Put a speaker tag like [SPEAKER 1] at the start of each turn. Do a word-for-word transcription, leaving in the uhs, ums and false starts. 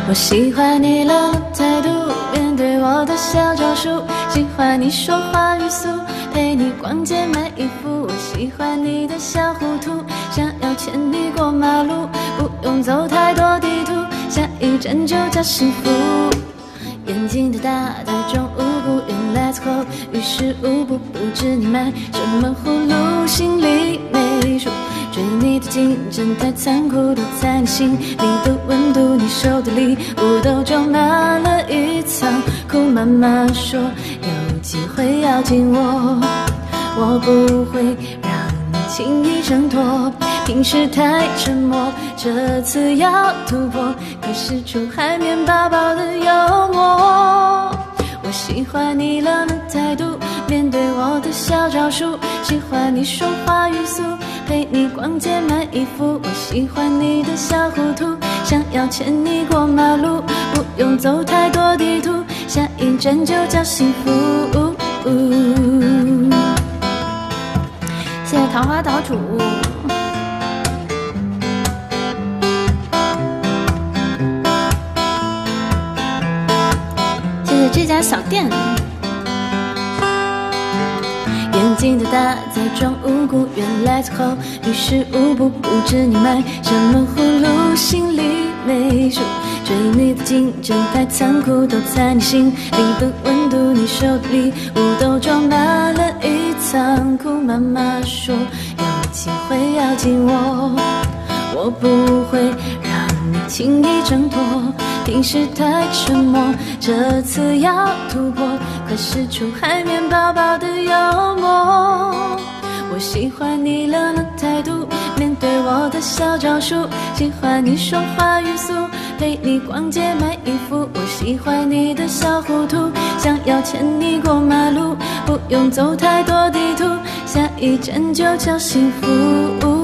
[SPEAKER 1] 我喜欢你冷的态度，面对我的小招数，喜欢你说话语速，陪你逛街买衣服。我喜欢你的小糊涂，想要牵你过马路，不用走太多地图，下一站就叫幸福。眼睛太大太重无辜，原来错后于事无补，不知你买什么葫芦，心里没数。追你的竞争太残酷，都在你心里的温度，你手的礼物都装满了一仓库。妈妈说有机会要紧我，我不会让你轻易挣脱。平时太沉默，这次要突破，可使出海绵宝宝的幽默。我喜欢你冷的态度，面对我的小招数，喜欢你说话语速，陪你逛街买衣服。我喜欢你的小糊涂，想要牵你过马路，不用走太多地图，下一站就叫幸福。谢谢桃花岛主。谢谢这家小店。眼睛太大在装无辜，原来最后于事无补，不知你买什么葫芦，心里没数。追你的竞争太残酷，都在你心里的温度，你手的礼物都装满了一仓库。妈妈说有机会要紧我，我不会让你轻易挣脱。平时太沉默，这次要突破，快使出海绵宝宝的幽默。我喜欢你冷的态度，面对我的小招数，喜欢你说话语速，陪你逛街买衣服。我喜欢你的小糊涂，想要牵你过马路，不用走太多地图，下一站就叫幸福。